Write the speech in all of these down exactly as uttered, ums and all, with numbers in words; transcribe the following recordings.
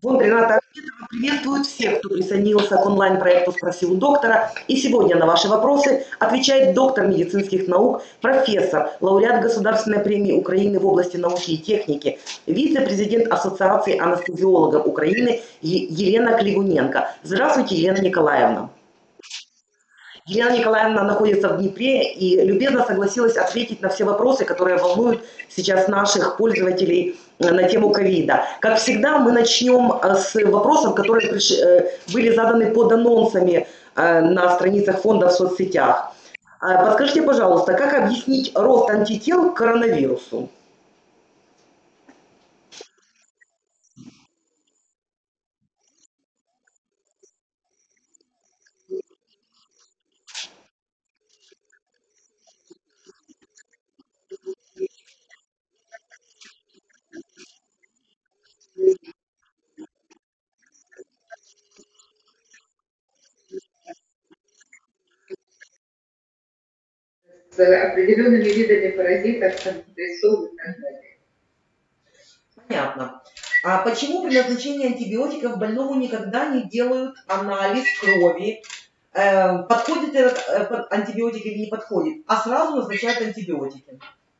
Фонд Рената Ахметова приветствует всех, кто присоединился к онлайн-проекту «Спроси у доктора». И сегодня на ваши вопросы отвечает доктор медицинских наук, профессор, лауреат Государственной премии Украины в области науки и техники, вице-президент Ассоциации анестезиологов Украины Елена Клигуненко. Здравствуйте, Елена Николаевна. Елена Николаевна находится в Днепре и любезно согласилась ответить на все вопросы, которые волнуют сейчас наших пользователей на тему ковида. Как всегда, мы начнем с вопросов, которые были заданы под анонсами на страницах фонда в соцсетях. Подскажите, пожалуйста, как объяснить рост антител к коронавирусу? С определенными видами паразитов, прессов и так далее. Понятно. А почему при назначении антибиотиков больному никогда не делают анализ крови? Э, подходит этот э, антибиотик или не подходит? А сразу назначают антибиотики?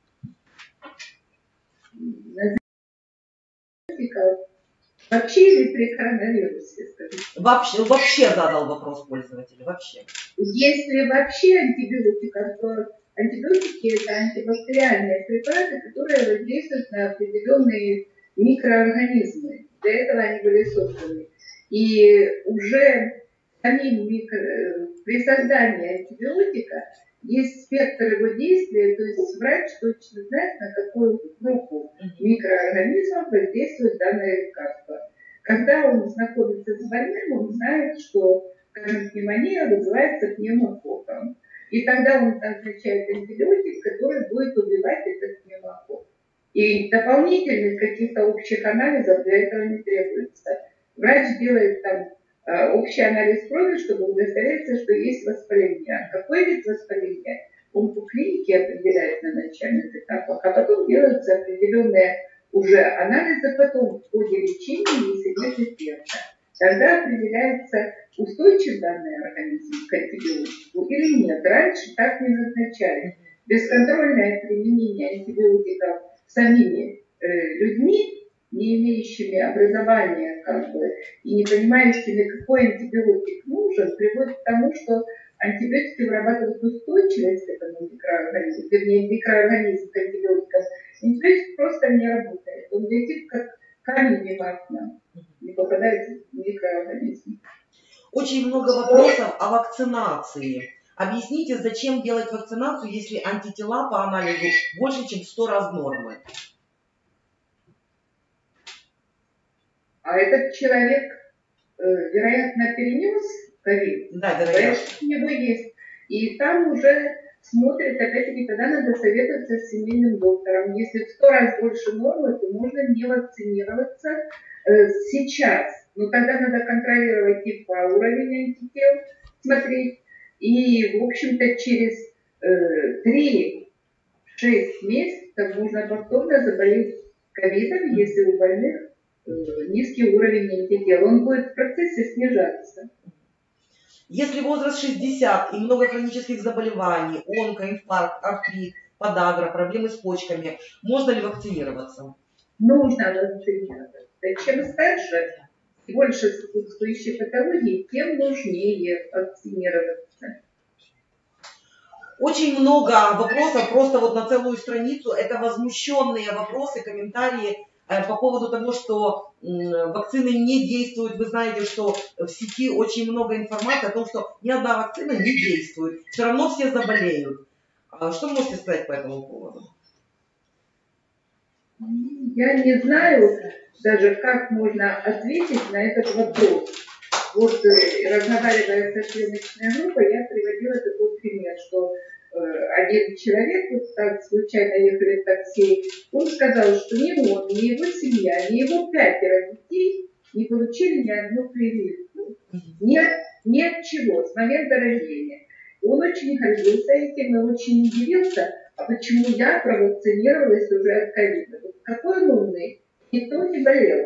Вообще или при коронавирусе, скажите? Вообще, вообще задал вопрос пользователя, вообще. Если вообще антибиотиков, то антибиотики – это антибактериальные препараты, которые воздействуют на определенные микроорганизмы. Для этого они были созданы. И уже самим микро... при создании антибиотика есть спектр его действия, то есть врач точно знает, на какую группу микроорганизмов воздействует данное лекарство. Когда он знакомится с больным, он знает, что, скажем, пневмония вызывается пневмококком. И тогда он назначает антибиотик, который будет убивать этот пневмококк. И дополнительных каких-то общих анализов для этого не требуется. Врач делает там общий анализ крови, чтобы удостовериться, что есть воспаление. А какой вид воспаления? Он по клинике определяет на начальных этапах, а потом делаются определенные уже анализы потом в ходе лечения, если нет эффекта. Тогда определяется, устойчив данный организм к антибиотику или нет. Раньше так не назначали. Бесконтрольное применение антибиотиков самими э, людьми, не имеющими образования, как бы, и не понимающими, какой антибиотик нужен, приводит к тому, что антибиотики вырабатывают устойчивость к этому микроорганизму, вернее, микроорганизм к антибиотикам. Антибиотик просто не работает. Он летит как камень мимо окна, не попадает в микроорганизм. Очень много вопросов о вакцинации. Объясните, зачем делать вакцинацию, если антитела по анализу больше, чем в сто раз нормы? А этот человек, э, вероятно, перенес ковид. Да, вероятно. У него есть. И там уже смотрят, опять-таки, тогда надо советоваться с семейным доктором. Если в сто раз больше нормы, то можно не вакцинироваться э, сейчас. Но тогда надо контролировать типа уровень антител, смотреть. И, в общем-то, через э, три-шесть месяцев можно повторно заболеть ковидом, если у больных низкий уровень антител. Он будет в процессе снижаться. Если возраст шестьдесят и много хронических заболеваний, онкоинфаркт, артрит, подагра, проблемы с почками, можно ли вакцинироваться? Нужно вакцинироваться. Чем старше и больше сопутствующей патологии, тем нужнее вакцинироваться. Очень много вопросов, просто вот на целую страницу, это возмущенные вопросы, комментарии по поводу того, что вакцины не действуют. Вы знаете, что в сети очень много информации о том, что ни одна вакцина не действует. Все равно все заболеют. Что вы можете сказать по этому поводу? Я не знаю даже, как можно ответить на этот вопрос. Вот, разговаривая со съемочной группой, я приводила такой пример, что один человек, вот так случайно ехали в такси, он сказал, что ни он, ни его семья, ни его пятеро детей не получили ни одну прививку. Ни, ни от чего, с момента рождения. И он очень гордился этим и очень удивился, а почему я провакцинировалась уже от ковида. Какой он умный, никто не болел.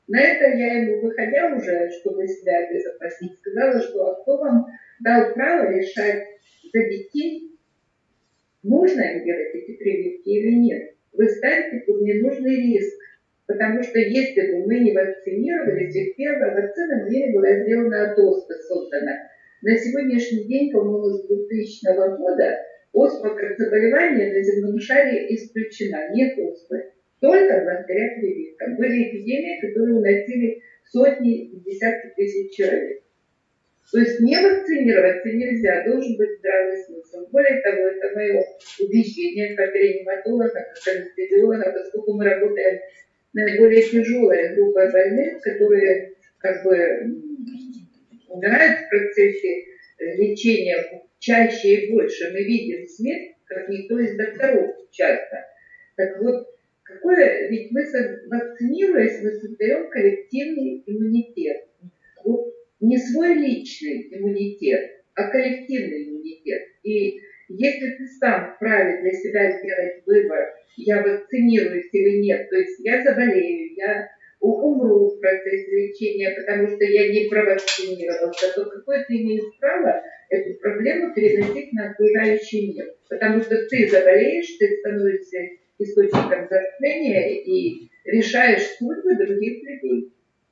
На это я ему, выходя уже, чтобы себя обезопасить, сказала, что а кто вам дал право решать за детей, нужно ли делать эти прививки или нет. Вы ставите под ненужный риск, потому что если бы мы не вакцинировались, ведь первая вакцина в мире была сделана от оспы, создана. На сегодняшний день, по-моему, с двухтысячного года оспа как заболевание на земном шаре исключена. Нет оспы. Только благодаря прививкам. Были эпидемии, которые уносили сотни, десятки тысяч человек. То есть не вакцинироваться нельзя, должен быть здравый смысл. Более того, это мое убеждение как реаниматолога, как анестезиолога, поскольку мы работаем наиболее тяжелая группа больных, которые как бы умирают в процессе лечения чаще и больше. Мы видим смерть, как никто из докторов часто. Так вот, какое, ведь мы, вакцинируясь, мы создаем коллективный иммунитет. Вот не свой личный иммунитет, а коллективный иммунитет. И если ты сам вправе для себя сделать выбор, я вакцинируюсь или нет, то есть я заболею, я умру в процессе лечения, потому что я не провакцинировался, то какое ты имеешь право эту проблему переносить на окружающий мир? Потому что ты заболеешь, ты становишься источником заражения и решаешь судьбы других людей.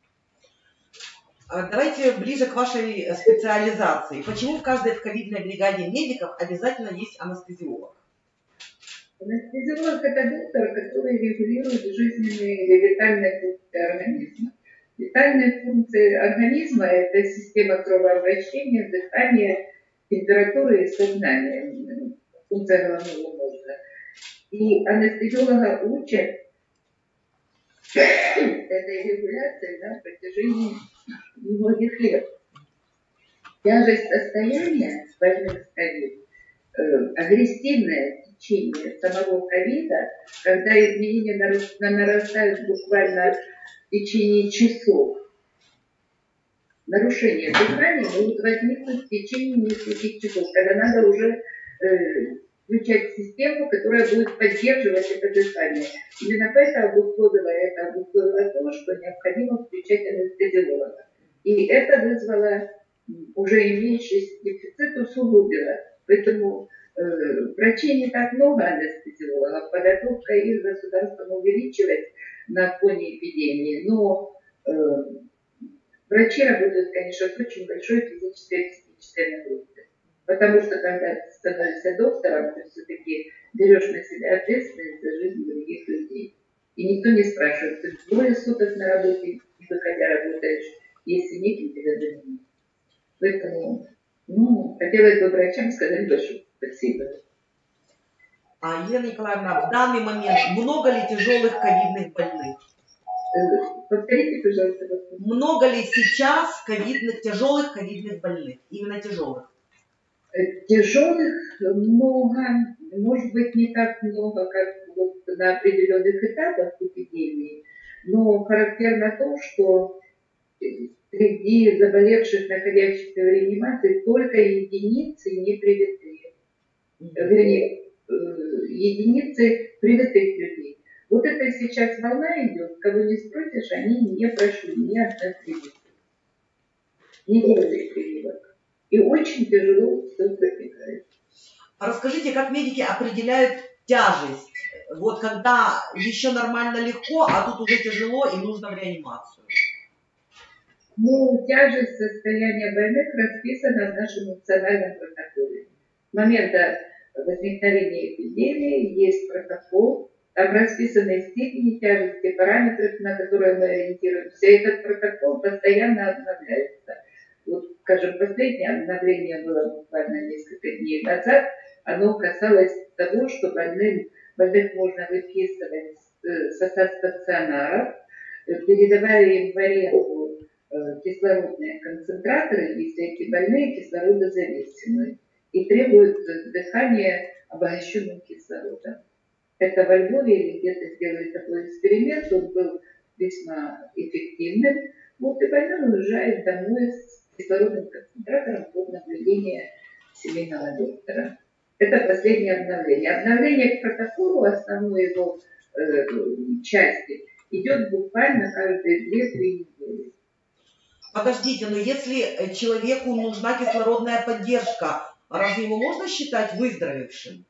Давайте ближе к вашей специализации. Почему в каждой ковидной бригаде медиков обязательно есть анестезиолог? Анестезиолог – это доктор, который регулирует жизненные или витальные функции организма. Витальные функции организма – это система кровообращения, дыхания, температуры и сознания, функция головного мозга. И анестезиолога учат этой регуляции на протяжении многих лет. Тяжесть состояния больных с ковид, э, агрессивное течение самого ковида, когда изменения нарастают буквально в течение часов, нарушение дыхания могут возникнуть в течение нескольких часов, когда надо уже э, включать систему, которая будет поддерживать это дыхание. Именно поэтому обусловило это обусловило то, что необходимо включать анестезиолога. И это вызвало уже имеющийся дефицит, усугубило. Поэтому э, врачей не так много анестезиологов, подготовка их государством увеличилась на фоне эпидемии, но э, врачи работают, конечно, с очень большой физической и психической нагрузкой. Потому что когда ты становишься доктором, ты все-таки берешь на себя ответственность за жизнь других людей. И никто не спрашивает, ты двое суток на работе, не выходя работаешь, если неким тебя заменить. Поэтому, ну, хотелось бы врачам сказать большое спасибо. А, Елена Николаевна, в данный момент много ли тяжелых ковидных больных? Повторите, пожалуйста, вопрос. Много ли сейчас ковидных, тяжелых ковидных больных? Именно тяжелых? Тяжелых много, может быть, не так много, как вот на определенных этапах эпидемии, но характерно то, что среди заболевших, находящихся в реанимации, только единицы не привитые. Вернее, единицы привитых людей. Вот это сейчас волна идет, кого не спросишь, они не прошли ни одной прививки. Не делали прививок. И очень тяжело все протекает. А расскажите, как медики определяют тяжесть? Вот когда еще нормально легко, а тут уже тяжело и нужно в реанимацию. Ну, тяжесть состояния больных расписана в нашем национальном протоколе. С момента возникновения эпидемии есть протокол, там расписаны степени тяжести, параметры, на которые мы ориентируемся. Этот протокол постоянно обновляется. Вот, скажем, последнее обновление было буквально несколько дней назад. Оно касалось того, что больным, больных можно выписывать со стационаров, передавая им в аренду кислородные концентраторы, если эти больные кислородозависимые, и требуют дыхания обогащенным кислородом. Это во Львове или где-то сделали такой эксперимент, он был весьма эффективным. Вот и больной уезжает домой с кислородным концентратором под наблюдение семейного доктора. Это последнее обновление. Обновление к протоколу, основной его э, части, идет буквально каждые две-три недели. Подождите, но если человеку нужна кислородная поддержка, разве его можно считать выздоровевшим?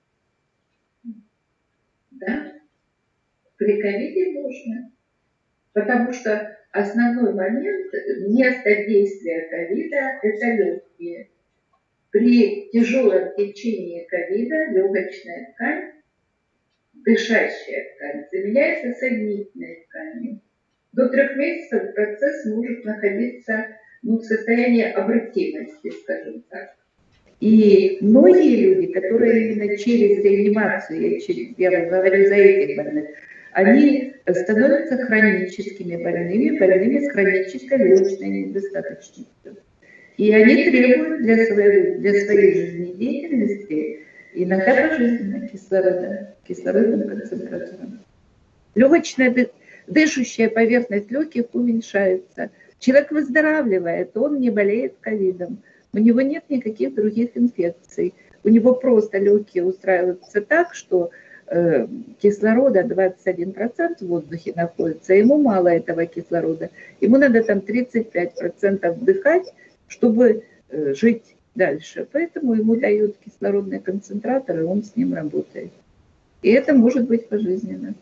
Да, при ковиде можно. Потому что основной момент, место действия ковида – это легкие. При тяжелом течении ковида легочная ткань, дышащая ткань, заменяется соединительной тканью. До трех месяцев процесс может находиться ну, в состоянии обратимости, скажем так. И многие люди, которые именно через реанимацию, я говорю за этих больных, они становятся хроническими больными, больными с хронической легочной недостаточностью. И они требуют для своей, для своей жизнедеятельности иногда пожизненно кислорода, кислородным концентратором. Легочная дышащая поверхность легких уменьшается. Человек выздоравливает, он не болеет ковидом. У него нет никаких других инфекций. У него просто легкие устраиваются так, что э, кислорода двадцать один процент в воздухе находится, ему мало этого кислорода. Ему надо там тридцать пять процентов вдыхать, чтобы э, жить дальше. Поэтому ему дают кислородный концентратор, и он с ним работает. И это может быть пожизненно.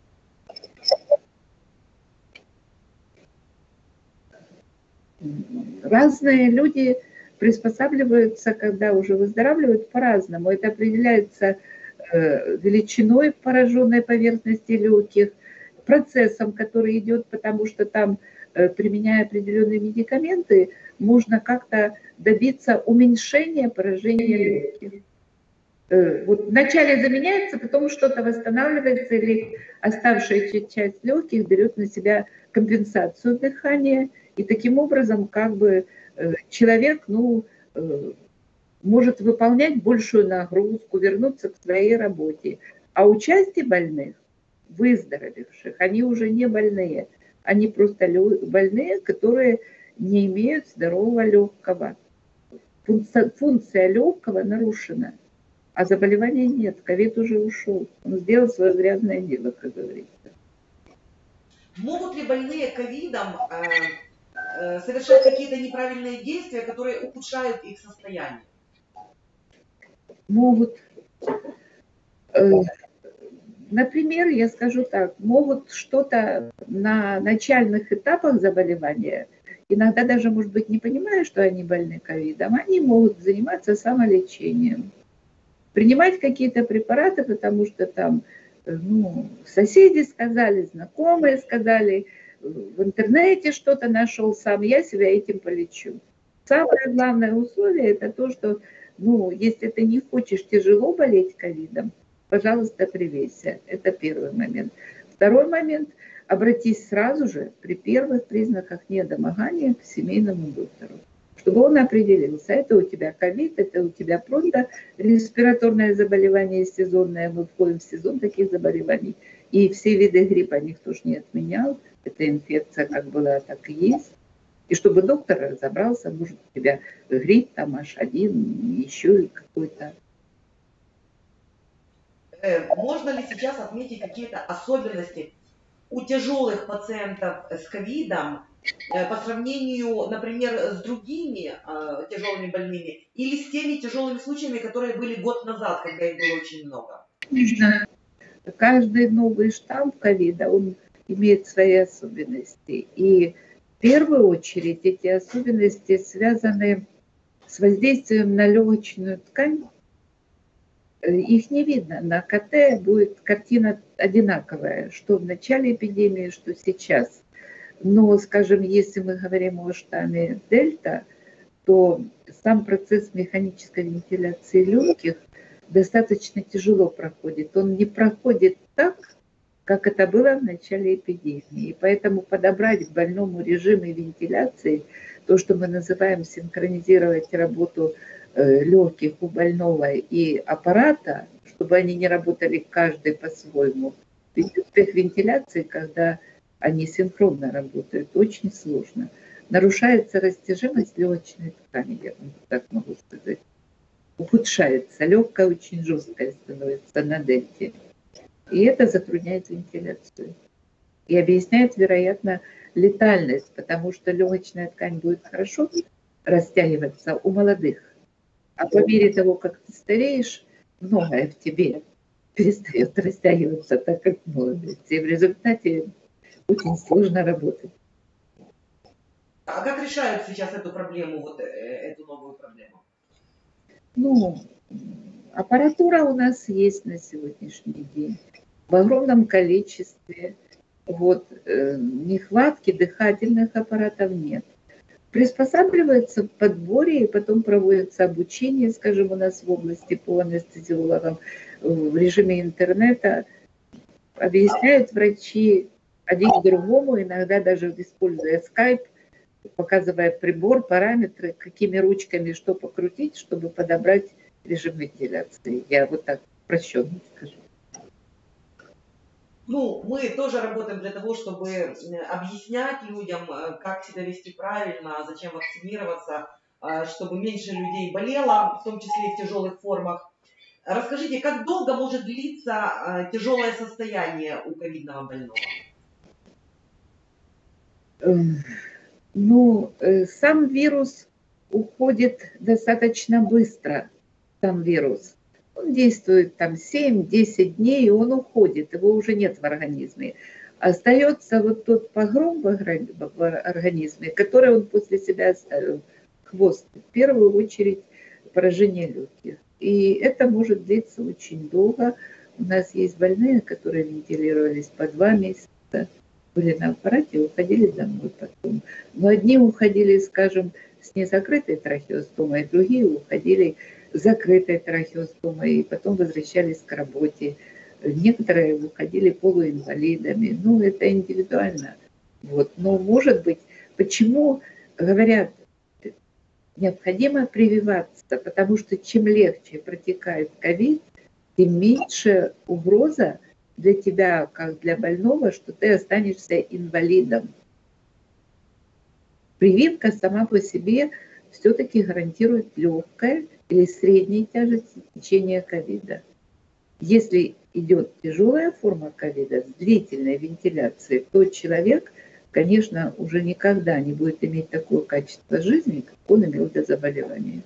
Разные люди приспосабливаются, когда уже выздоравливают, по-разному. Это определяется э, величиной пораженной поверхности легких, процессом, который идет, потому что там, э, применяя определенные медикаменты, можно как-то добиться уменьшения поражения легких. Э, вот вначале заменяется, потом что-то восстанавливается, или оставшаяся часть легких берет на себя компенсацию дыхания, и таким образом как бы человек, ну, может выполнять большую нагрузку, вернуться к своей работе. А у части больных, выздоровевших, они уже не больные. Они просто больные, которые не имеют здорового легкого. Функция, функция легкого нарушена, а заболевания нет. Ковид уже ушел. Он сделал свое грязное дело, как говорится. Могут ли больные ковидом э, совершать какие-то неправильные действия, которые ухудшают их состояние? Могут. Например, я скажу так, могут что-то на начальных этапах заболевания, иногда даже, может быть, не понимая, что они больны ковидом, они могут заниматься самолечением, принимать какие-то препараты, потому что там, ну, соседи сказали, знакомые сказали, в интернете что-то нашел сам, я себя этим полечу. Самое главное условие – это то, что, ну, если ты не хочешь тяжело болеть ковидом, пожалуйста, привейся. Это первый момент. Второй момент – обратись сразу же при первых признаках недомогания к семейному доктору, чтобы он определился, это у тебя ковид, это у тебя просто респираторное заболевание сезонное, мы входим в сезон таких заболеваний. И все виды гриппа никто же не отменял, эта инфекция как была, так и есть. И чтобы доктор разобрался, может, у тебя грипп, там аш один, еще и какой-то. Можно ли сейчас отметить какие-то особенности у тяжелых пациентов с ковидом по сравнению, например, с другими э, тяжелыми больными или с теми тяжелыми случаями, которые были год назад, когда их было очень много? Каждый новый штамм ковида, он имеет свои особенности. И в первую очередь эти особенности связаны с воздействием на легочную ткань. Их не видно. На ка тэ будет картина одинаковая, что в начале эпидемии, что сейчас. Но, скажем, если мы говорим о штамме дельта, то сам процесс механической вентиляции легких достаточно тяжело проходит. Он не проходит так, как это было в начале эпидемии. И поэтому подобрать к больному режимы вентиляции, то, что мы называем синхронизировать работу легких у больного и аппарата, чтобы они не работали каждый по-своему. Ведь успех вентиляции, когда они синхронно работают, очень сложно. Нарушается растяжимость легочной ткани, я вам так могу сказать. Ухудшается, легкая очень жесткая становится на дельте. И это затрудняет вентиляцию. И объясняет, вероятно, летальность, потому что легочная ткань будет хорошо растягиваться у молодых. А по мере того, как ты стареешь, многое в тебе перестает растягиваться так, как в молодости. И в результате очень сложно работать. А как решают сейчас эту проблему, вот эту новую проблему? Ну, аппаратура у нас есть на сегодняшний день в огромном количестве. Вот, э, нехватки дыхательных аппаратов нет. Приспосабливается в подборе, и потом проводится обучение, скажем, у нас в области по анестезиологам в режиме интернета. Объясняют врачи один к другому, иногда даже используя скайп, показывая прибор, параметры, какими ручками что покрутить, чтобы подобрать режим вентиляции. Я вот так упрощенно скажу. Ну, мы тоже работаем для того, чтобы объяснять людям, как себя вести правильно, зачем вакцинироваться, чтобы меньше людей болело, в том числе и в тяжелых формах. Расскажите, как долго может длиться тяжелое состояние у ковидного больного? Ну, сам вирус уходит достаточно быстро, сам вирус. Он действует там семь-десять дней, и он уходит, его уже нет в организме. Остается вот тот погром в организме, который он после себя оставил, хвост, в первую очередь поражение легких. И это может длиться очень долго. У нас есть больные, которые вентилировались по два месяца, были на аппарате и уходили домой потом. Но одни уходили, скажем, с незакрытой трахеостомой, другие уходили с закрытой трахеостомой и потом возвращались к работе. Некоторые уходили полуинвалидами. Ну, это индивидуально. Вот. Но, может быть, почему говорят, необходимо прививаться, потому что чем легче протекает ковид, тем меньше угроза для тебя, как для больного, что ты останешься инвалидом. Прививка сама по себе все-таки гарантирует легкое или средней тяжести течения ковида. Если идет тяжелая форма ковида с длительной вентиляцией, то человек, конечно, уже никогда не будет иметь такое качество жизни, как он имел до заболевания.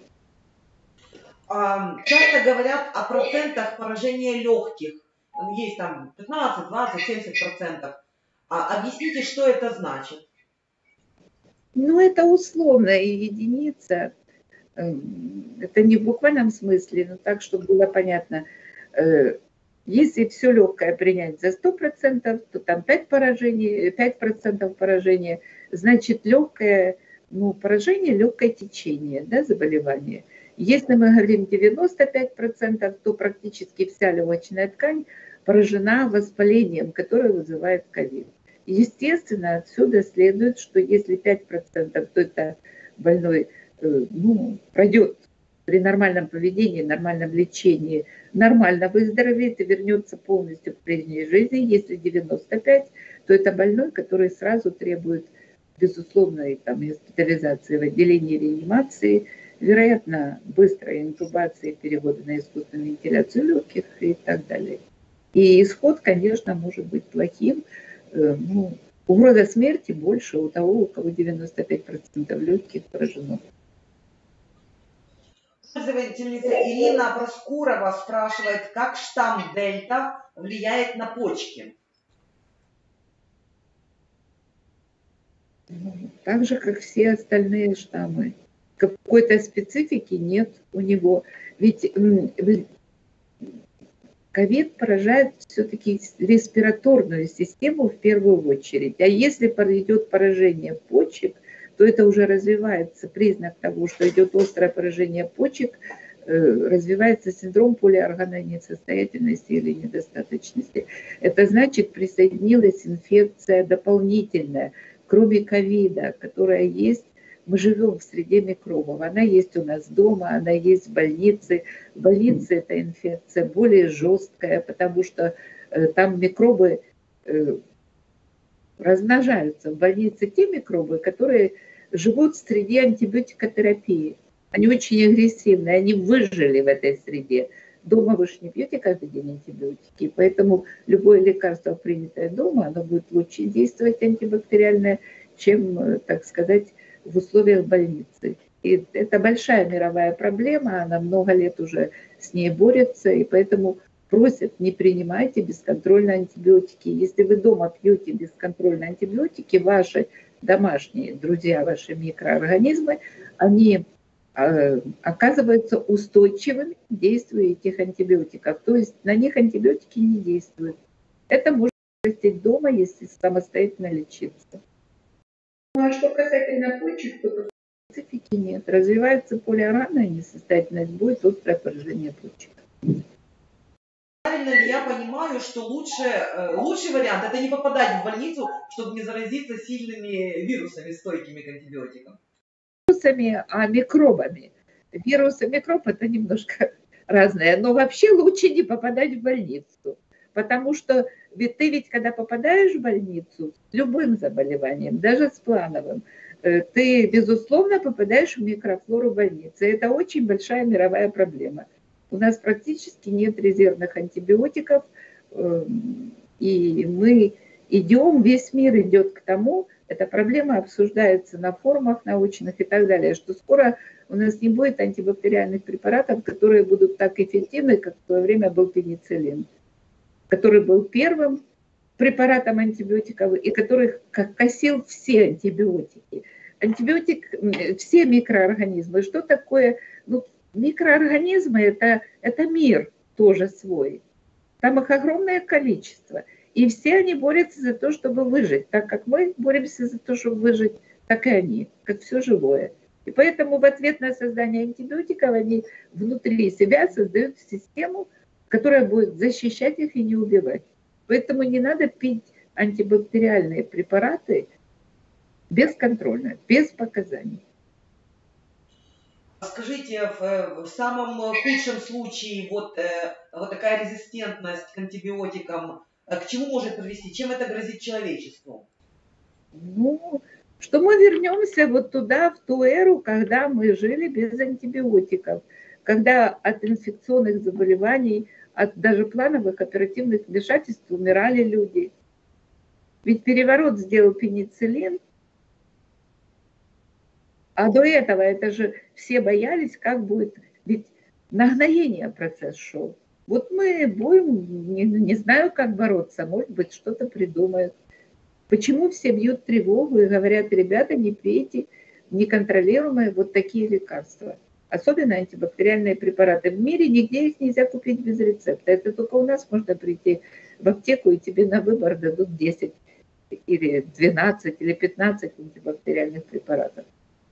Часто говорят о процентах поражения легких. Есть там пятнадцать, двадцать, семьдесят процентов. А объясните, что это значит? Ну, это условная единица. Это не в буквальном смысле, но так, чтобы было понятно. Если все легкое принять за сто процентов, то там пять процентов поражения, значит легкое, ну, поражение, легкое течение, да, заболевание. Если мы говорим девяносто пять процентов, то практически вся легочная ткань поражена воспалением, которое вызывает ковид. Естественно, отсюда следует, что если пять процентов, то это больной, ну, пройдет при нормальном поведении, нормальном лечении, нормально выздоровеет и вернется полностью к прежней жизни. Если девяносто пять процентов, то это больной, который сразу требует безусловной там, госпитализации в отделении реанимации, вероятно, быстрой интубации, перевода на искусственную вентиляцию легких и так далее. И исход, конечно, может быть плохим. Ну, угроза смерти больше у того, у кого девяносто пять процентов легких поражено. Пользовательница Ирина Проскурова спрашивает, как штамм Дельта влияет на почки? Так же, как все остальные штаммы. Какой-то специфики нет у него. Ведь ковид поражает все-таки респираторную систему в первую очередь. А если идет поражение почек, то это уже развивается признак того, что идет острое поражение почек, развивается синдром полиорганной несостоятельности или недостаточности. Это значит, присоединилась инфекция дополнительная, кроме ковида, которая есть. Мы живем в среде микробов. Она есть у нас дома, она есть в больнице. В больнице эта инфекция более жесткая, потому что э, там микробы э, размножаются. В больнице те микробы, которые живут в среде антибиотикотерапии. Они очень агрессивные, они выжили в этой среде. дома вы же не пьете каждый день антибиотики, поэтому любое лекарство, принятое дома, оно будет лучше действовать антибактериальное, чем, так сказать, в условиях больницы. И это большая мировая проблема, она много лет уже с ней борется, и поэтому просят, не принимайте бесконтрольно антибиотики. Если вы дома пьете бесконтрольно антибиотики, ваши домашние друзья, ваши микроорганизмы, они э, оказываются устойчивыми к действию этих антибиотиков. То есть на них антибиотики не действуют. Это можно растить дома, если самостоятельно лечиться. Ну а что касательно почек, то специфики нет. Развивается полиоранная несостоятельность, будет острое поражение почек. Правильно ли я понимаю, что лучше, лучший вариант это не попадать в больницу, чтобы не заразиться сильными вирусами, стойкими к антибиотикам? Вирусами, а микробами. Вирус и микроб это немножко разное, но вообще лучше не попадать в больницу. Потому что ведь ты ведь, когда попадаешь в больницу с любым заболеванием, даже с плановым, ты, безусловно, попадаешь в микрофлору больницы. Это очень большая мировая проблема. У нас практически нет резервных антибиотиков, и мы идем, весь мир идет к тому, эта проблема обсуждается на форумах научных и так далее, что скоро у нас не будет антибактериальных препаратов, которые будут так эффективны, как в свое время был пенициллин, который был первым препаратом антибиотиков и который косил все антибиотики. Антибиотик, все микроорганизмы. Что такое? Ну, микроорганизмы это, это мир тоже свой. Там их огромное количество. И все они борются за то, чтобы выжить. Так как мы боремся за то, чтобы выжить, так и они, как все живое. И поэтому в ответ на создание антибиотиков они внутри себя создают систему, которая будет защищать их и не убивать. Поэтому не надо пить антибактериальные препараты бесконтрольно, без показаний. Скажите, в, в самом худшем случае вот, э, вот такая резистентность к антибиотикам, э, к чему может привести? Чем это грозит человечеству? Ну, что мы вернемся вот туда, в ту эру, когда мы жили без антибиотиков, когда от инфекционных заболеваний, от даже плановых оперативных вмешательств умирали люди. Ведь переворот сделал пенициллин, а до этого это же все боялись, как будет, ведь нагноение процесс шел. Вот мы будем, не, не знаю, как бороться, может быть, что-то придумают. Почему все бьют тревогу и говорят, ребята, не пейте неконтролируемые вот такие лекарства, особенно антибактериальные препараты. В мире нигде их нельзя купить без рецепта. Это только у нас можно прийти в аптеку, и тебе на выбор дадут десять или двенадцать или пятнадцать антибактериальных препаратов.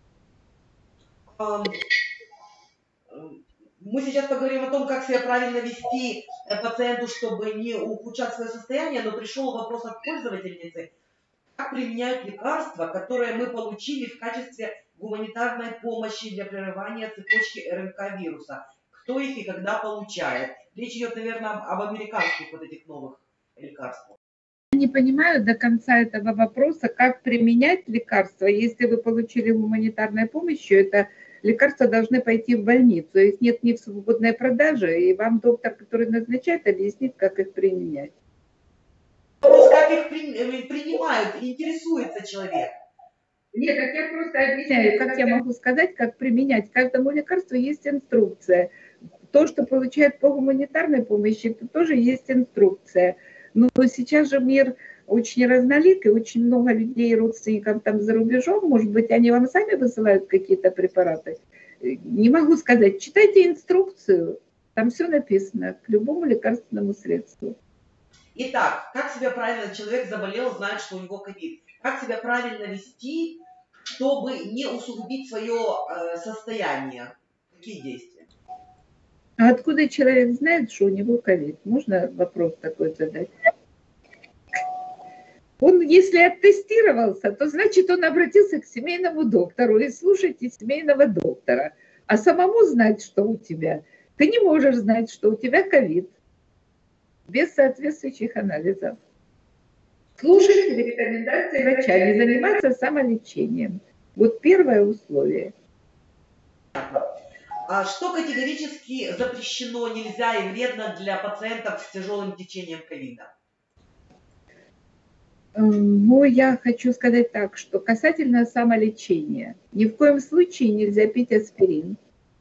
Мы сейчас поговорим о том, как себя правильно вести пациенту, чтобы не ухудшать свое состояние, но пришел вопрос от пользовательницы. Как применяют лекарства, которые мы получили в качестве гуманитарной помощи для прерывания цепочки РНК вируса? Кто их и когда получает? Речь идет, наверное, об американских вот этих новых лекарствах. Не понимаю до конца этого вопроса, как применять лекарства. Если вы получили гуманитарной помощью, это лекарства должны пойти в больницу. Их нет ни в свободной продаже, и вам доктор, который назначает, объяснит, как их применять. Вопрос, как их при, принимают, интересуется человек. Нет, так я просто объясняю. Как я могу сказать, как применять? Каждому лекарству есть инструкция. То, что получает по гуманитарной помощи, это тоже есть инструкция. Но сейчас же мир очень разнолик, и очень много людей, родственников там за рубежом. Может быть, они вам сами высылают какие-то препараты? Не могу сказать. Читайте инструкцию, там все написано к любому лекарственному средству. Итак, как себя правильно, человек заболел, знает, что у него ковид. Как себя правильно вести, чтобы не усугубить свое э, состояние? Какие действия? А откуда человек знает, что у него ковид? Можно вопрос такой задать? Он, если оттестировался, то значит, он обратился к семейному доктору, и слушайте семейного доктора. А самому знать, что у тебя, ты не можешь знать, что у тебя ковид без соответствующих анализов. Слушать рекомендации врача, не заниматься самолечением. Вот первое условие. А что категорически запрещено, нельзя и вредно для пациентов с тяжелым течением ковида? Ну, я хочу сказать так, что касательно самолечения, ни в коем случае нельзя пить аспирин.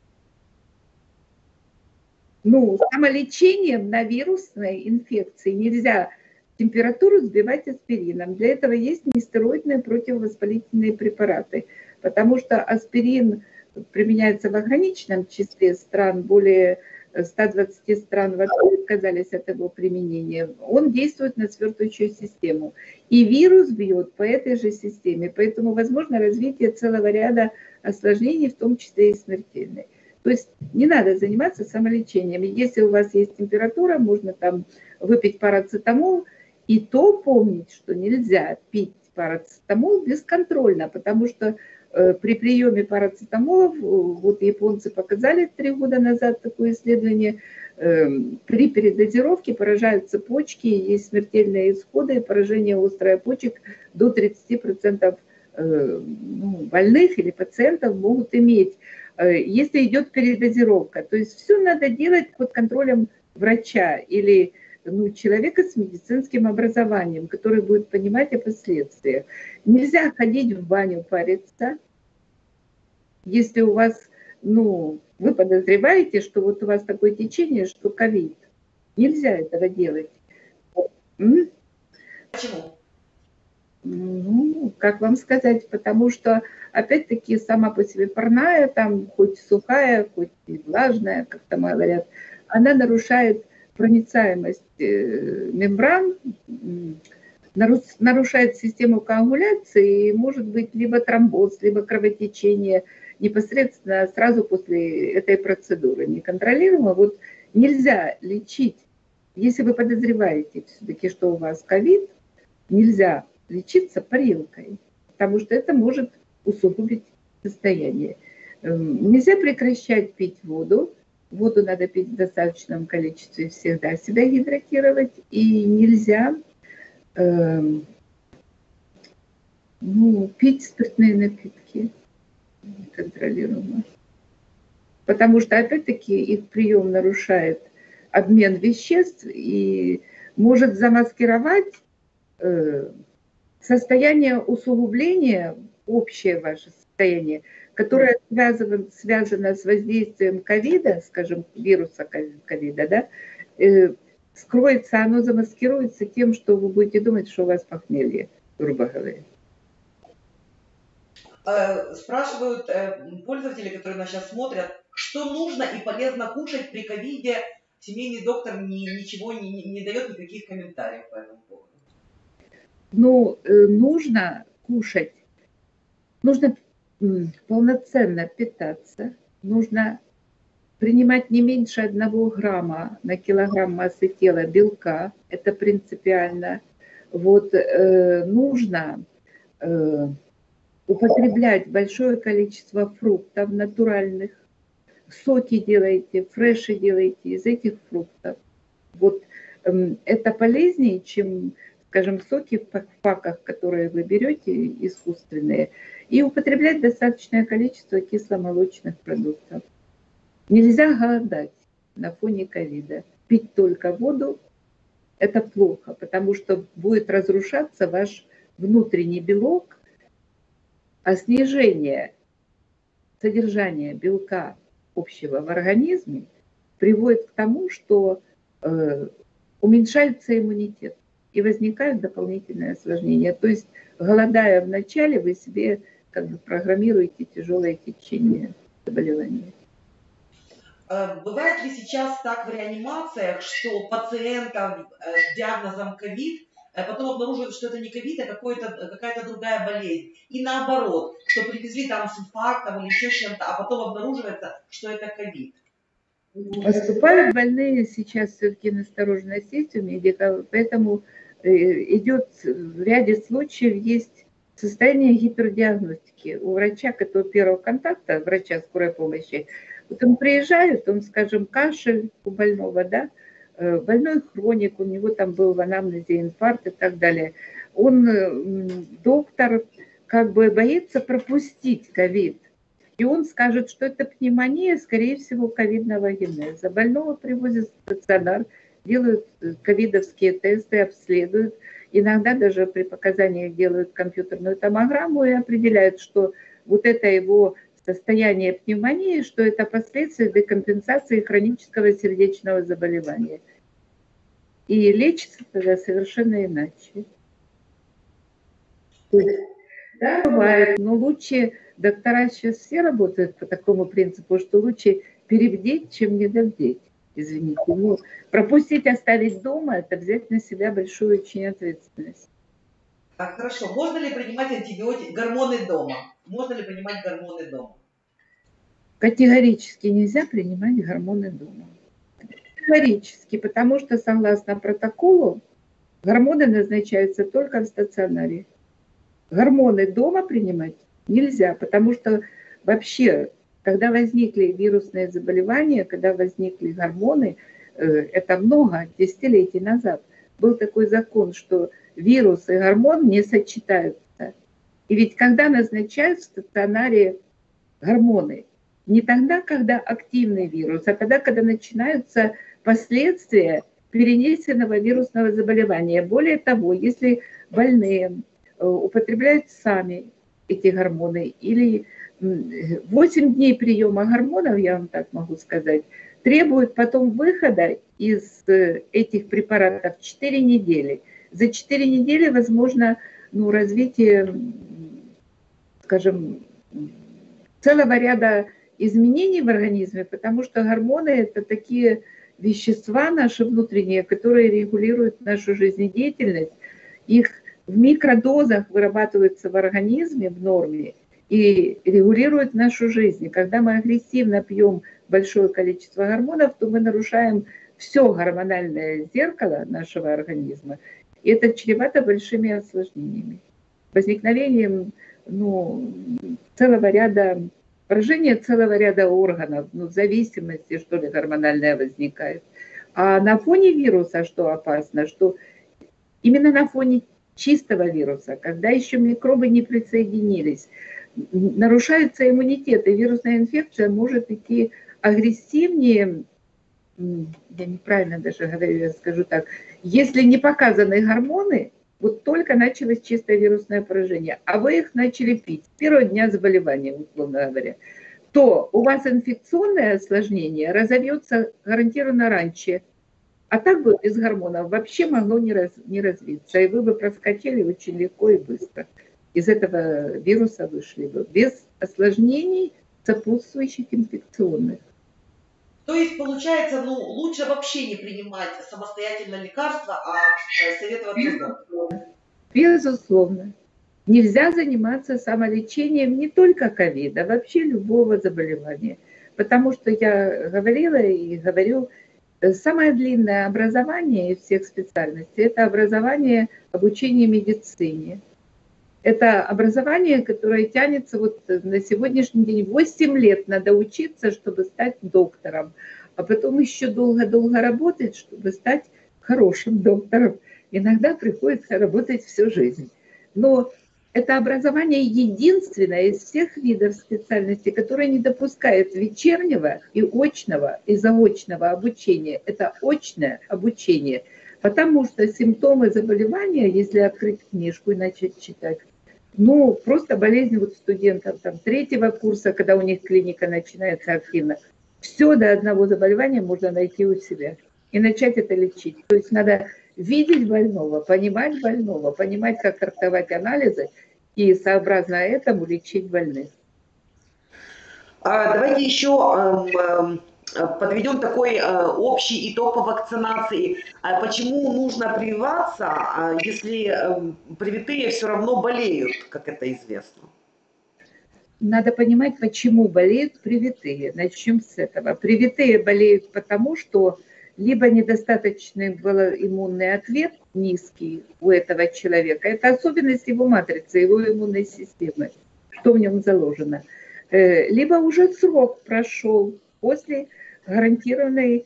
Ну, самолечением на вирусной инфекции нельзя температуру сбивать аспирином. Для этого есть нестероидные противовоспалительные препараты, потому что аспирин применяется в ограниченном числе стран, более ста двадцати стран вообще отказались от его применения. Он действует на свертывающую систему. И вирус бьет по этой же системе, поэтому возможно развитие целого ряда осложнений, в том числе и смертельной. То есть не надо заниматься самолечением. Если у вас есть температура, можно там выпить парацетамол, и то помнить, что нельзя пить парацетамол бесконтрольно, потому что э, при приеме парацетамола, вот японцы показали три года назад такое исследование, э, при передозировке поражаются почки, есть смертельные исходы, поражение острое почек до тридцати процентов э, ну, больных или пациентов могут иметь, если идет передозировка. То есть все надо делать под контролем врача или ну, человека с медицинским образованием, который будет понимать о последствиях. Нельзя ходить в баню париться, если у вас, ну, вы подозреваете, что вот у вас такое течение, что ковид. Нельзя этого делать. М? Почему? Ну, как вам сказать, потому что, опять-таки, сама по себе парная, там, хоть сухая, хоть и влажная, как там говорят, она нарушает проницаемость мембран, нарушает систему коагуляции, и может быть либо тромбоз, либо кровотечение непосредственно сразу после этой процедуры. Неконтролируемо. Вот нельзя лечить, если вы подозреваете все-таки, что у вас ковид, нельзя лечиться парилкой, потому что это может усугубить состояние. Нельзя прекращать пить воду. Воду надо пить в достаточном количестве, всегда себя гидратировать. И нельзя э, ну, пить спиртные напитки неконтролируемо. Потому что, опять-таки, их прием нарушает обмен веществ и может замаскировать э, состояние усугубления, общее ваше состояние, которое связано, связано с воздействием ковида, скажем, вируса ковида, да, э, скроется, оно замаскируется тем, что вы будете думать, что у вас похмелье, грубо говоря. Спрашивают пользователи, которые нас сейчас смотрят, что нужно и полезно кушать при ковиде. Семейный доктор ни, ничего не, не, не дает, никаких комментариев по этому поводу. Ну, нужно кушать, нужно полноценно питаться, нужно принимать не меньше одного грамма на килограмм массы тела белка, это принципиально. Вот, э, нужно э, употреблять большое количество фруктов натуральных, соки делайте, фреши делайте из этих фруктов. Вот э, это полезнее, чем, скажем, соки в паках, которые вы берете, искусственные, и употреблять достаточное количество кисломолочных продуктов. Нельзя голодать на фоне ковида. Пить только воду – это плохо, потому что будет разрушаться ваш внутренний белок, а снижение содержания белка общего в организме приводит к тому, что э, уменьшается иммунитет и возникают дополнительные осложнения. То есть, голодая вначале, вы себе как бы программируете тяжелое течение заболевания. Бывает ли сейчас так в реанимациях, что пациентам с диагнозом ковид потом обнаруживают, что это не ковид, а какая-то другая болезнь? И наоборот, что привезли там с инфарктом или еще чем-то, а потом обнаруживается, что это ковид? Поступают больные сейчас все-таки настороженность у медиков, поэтому идет в ряде случаев есть состояние гипердиагностики. У врача, который первого контакта, врача скорой помощи, вот он приезжает, он, скажем, кашель у больного, да, больной хроник, у него там был в анамнезе инфаркт и так далее. Он, доктор, как бы боится пропустить ковид. И он скажет, что это пневмония, скорее всего, ковидного генеза. Больного привозят в стационар, делают ковидовские тесты, обследуют. Иногда даже при показаниях делают компьютерную томограмму и определяют, что вот это его состояние пневмонии, что это последствия декомпенсации хронического сердечного заболевания. И лечится тогда совершенно иначе. Да, бывает, но лучше, доктора сейчас все работают по такому принципу, что лучше перебдеть, чем недобдеть. Извините. Ну, пропустить, оставить дома, это взять на себя большую очень ответственность. Так, хорошо. Можно ли принимать антибиотики, гормоны дома? Можно ли принимать гормоны дома? Категорически нельзя принимать гормоны дома. Категорически, потому что, согласно протоколу, гормоны назначаются только в стационаре. Гормоны дома принимать нельзя, потому что вообще, когда возникли вирусные заболевания, когда возникли гормоны, это много десятилетий назад, был такой закон, что вирус и гормон не сочетаются. И ведь когда назначают в стационаре гормоны, не тогда, когда активный вирус, а тогда, когда начинаются последствия перенесенного вирусного заболевания. Более того, если больные употребляют сами эти гормоны, или восемь дней приема гормонов, я вам так могу сказать, требуют потом выхода из этих препаратов четыре недели. За четыре недели возможно ну, развитие, скажем, целого ряда изменений в организме, потому что гормоны – это такие вещества наши внутренние, которые регулируют нашу жизнедеятельность. Их в микродозах вырабатываются в организме в норме и регулируют нашу жизнь. И когда мы агрессивно пьем большое количество гормонов, то мы нарушаем все гормональное зеркало нашего организма. И это чревато большими осложнениями. Возникновением ну, целого ряда, поражения целого ряда органов, ну, зависимости, что ли, гормональная возникает. А на фоне вируса что опасно, что именно на фоне чистого вируса, когда еще микробы не присоединились, нарушается иммунитет, и вирусная инфекция может идти агрессивнее, я неправильно даже говорю, я скажу так, если не показаны гормоны, вот только началось чистое вирусное поражение, а вы их начали пить с первого дня заболевания, условно говоря, то у вас инфекционное осложнение разовьется гарантированно раньше. А так бы без гормонов вообще могло не, раз, не развиться, и вы бы проскочили очень легко и быстро. Из этого вируса вышли бы без осложнений, сопутствующих инфекционных. То есть, получается, ну, лучше вообще не принимать самостоятельно лекарства, а советоваться с доктором? Безусловно. Нельзя заниматься самолечением не только ковида, а вообще любого заболевания. Потому что я говорила и говорю, самое длинное образование из всех специальностей – это образование обучения медицине. Это образование, которое тянется вот на сегодняшний день. восемь лет надо учиться, чтобы стать доктором, а потом еще долго-долго работать, чтобы стать хорошим доктором. Иногда приходится работать всю жизнь. Но это образование единственное из всех видов специальностей, которое не допускает вечернего и очного, и заочного обучения. Это очное обучение, потому что симптомы заболевания, если открыть книжку и начать читать, ну, просто болезнь вот студентов там, третьего курса, когда у них клиника начинается активно, все до одного заболевания можно найти у себя и начать это лечить. То есть надо видеть больного, понимать больного, понимать, как трактовать анализы и сообразно этому лечить больных. А, давайте еще эм, подведем такой э, общий итог по вакцинации. А почему нужно прививаться, если э, привитые все равно болеют, как это известно? Надо понимать, почему болеют привитые. Начнем с этого. Привитые болеют потому, что либо недостаточный был иммунный ответ, низкий у этого человека. Это особенность его матрицы, его иммунной системы, что в нем заложено. Либо уже срок прошел после гарантированной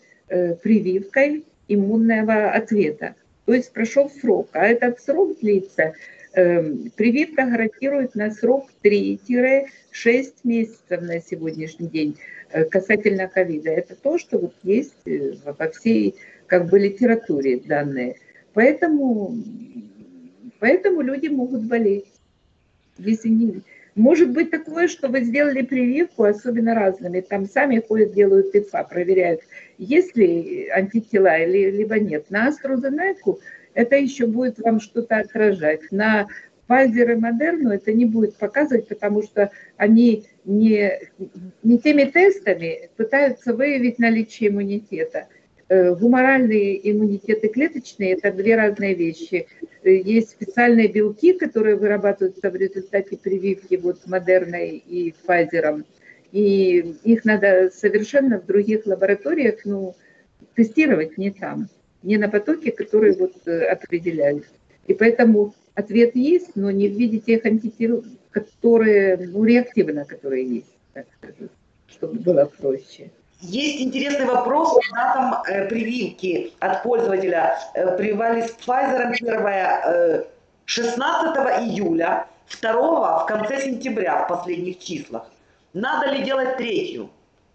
прививкой иммунного ответа. То есть прошел срок, а этот срок длится Прививка гарантирует на срок три-шесть месяцев на сегодняшний день касательно ковида. Это то, что вот есть во всей как бы литературе данные. Поэтому, поэтому люди могут болеть. Если не... Может быть такое, что вы сделали прививку, особенно разными, там сами ходят, делают ИФА, проверяют, есть ли антитела или, либо нет. На AstraZeneca это еще будет вам что-то отражать. На Pfizer и Moderna это не будет показывать, потому что они не, не теми тестами пытаются выявить наличие иммунитета. Гуморальные иммунитеты клеточные – это две разные вещи. Есть специальные белки, которые вырабатываются в результате прививки вот Модерной и Pfizer. И их надо совершенно в других лабораториях ну, тестировать не там, не на потоке, которые вот определяют. И поэтому ответ есть, но не в виде тех антител, которые, ну, реактивно, которые есть, так скажу, чтобы было проще. Есть интересный вопрос по датам э, прививки от пользователя. Э, прививались Pfizer первая э, шестнадцатого июля, второго в конце сентября в последних числах. Надо ли делать третью?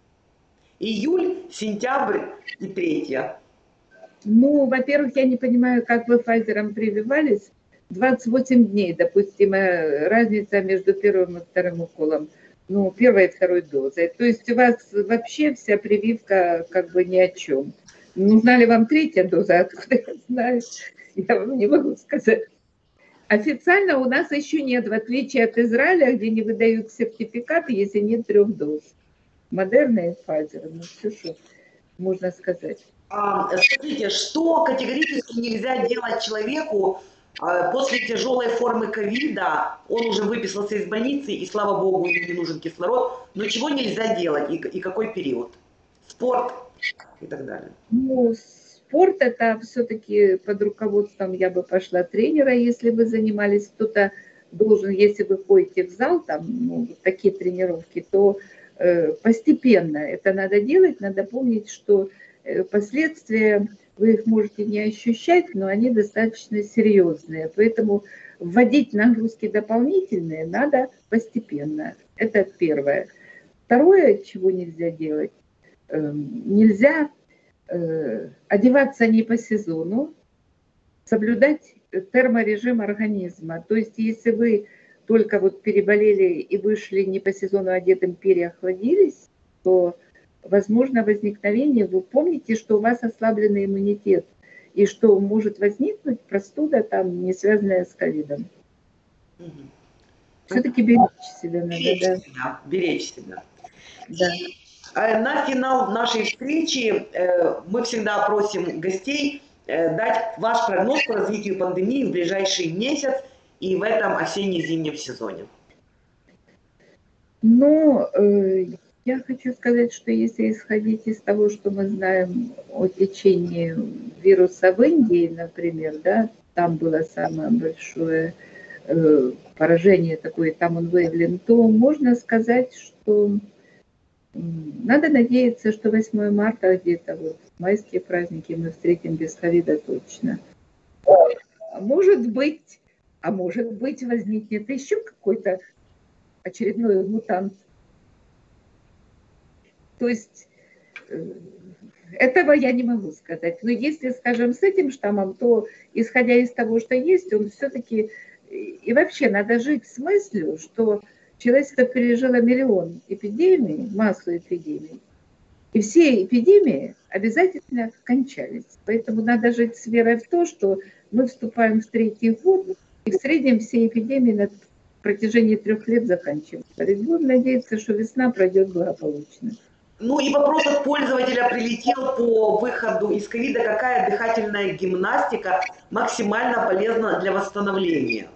Июль, сентябрь и третья. Ну, во-первых, я не понимаю, как вы Pfizer прививались. двадцать восемь дней, допустим, разница между первым и вторым уколом. Ну, первой и второй дозой. То есть у вас вообще вся прививка как бы ни о чем. Нужна ли вам третья доза, откуда я знаю, я вам не могу сказать. Официально у нас еще нет, в отличие от Израиля, где не выдают сертификаты, если нет трех доз. Модерна и Pfizer, ну все, что можно сказать. А, скажите, что категорически нельзя делать человеку после тяжелой формы ковида? Он уже выписался из больницы, и слава богу, ему не нужен кислород. Но чего нельзя делать и, и какой период? Спорт и так далее. Ну, спорт это все-таки под руководством, я бы пошла тренера, если вы занимались. Кто-то должен, если вы ходите в зал, там ну, такие тренировки, то э, постепенно это надо делать. Надо помнить, что э, последствия вы их можете не ощущать, но они достаточно серьезные. Поэтому вводить нагрузки дополнительные надо постепенно. Это первое. Второе, чего нельзя делать, э, нельзя э, одеваться не по сезону, соблюдать терморежим организма. То есть если вы только вот переболели и вышли не по сезону одетым, переохладились, то возможно возникновение, вы помните, что у вас ослабленный иммунитет, и что может возникнуть простуда, там, не связанная с ковидом. Угу. Все-таки беречь себя надо. Беречь да. себя, беречь себя. Да. И на финал нашей встречи мы всегда просим гостей дать ваш прогноз по развитию пандемии в ближайший месяц и в этом осенне-зимнем сезоне. Ну, э, я хочу сказать, что если исходить из того, что мы знаем о течении вируса в Индии, например, да, там было самое большое э, поражение такое, там он выявлен, то можно сказать, что э, надо надеяться, что восьмое марта где-то вот майские праздники мы встретим без ковида точно. Может быть, а может быть возникнет еще какой-то очередной мутант. То есть этого я не могу сказать. Но если, скажем, с этим штаммом, то, исходя из того, что есть, он все-таки... И вообще надо жить с мыслью, что человечество пережило миллион эпидемий, массу эпидемий, и все эпидемии обязательно кончались. Поэтому надо жить с верой в то, что мы вступаем в третий год, и в среднем все эпидемии на протяжении трех лет заканчиваются. Будем надеяться, что весна пройдет благополучно. Ну и вопрос от пользователя прилетел по выходу из ковида. Какая дыхательная гимнастика максимально полезна для восстановления?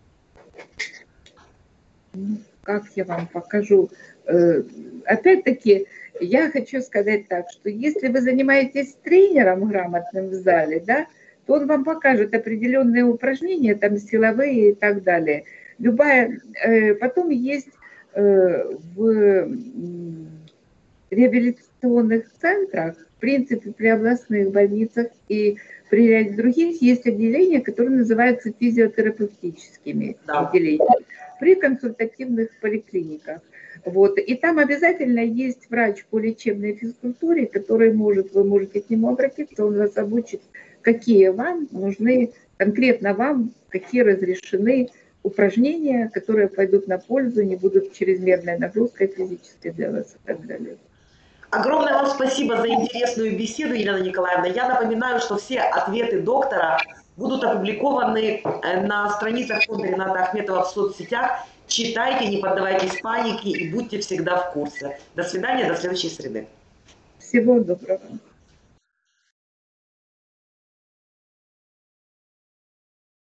Как я вам покажу? Опять-таки, я хочу сказать так, что если вы занимаетесь тренером грамотным в зале, да, то он вам покажет определенные упражнения, там силовые и так далее. Любая, потом есть в реабилитационных центрах, в принципе, при областных больницах и при ряде других есть отделения, которые называются физиотерапевтическими Да. отделениями, при консультативных поликлиниках. Вот. И там обязательно есть врач по лечебной физкультуре, который может, вы можете к нему обратиться, он вас обучит, какие вам нужны, конкретно вам, какие разрешены упражнения, которые пойдут на пользу, не будут чрезмерной нагрузкой физической для вас и так далее. Огромное вам спасибо за интересную беседу, Елена Николаевна. Я напоминаю, что все ответы доктора будут опубликованы на страницах фонда Рената Ахметова в соцсетях. Читайте, не поддавайтесь панике и будьте всегда в курсе. До свидания, до следующей среды. Всего доброго.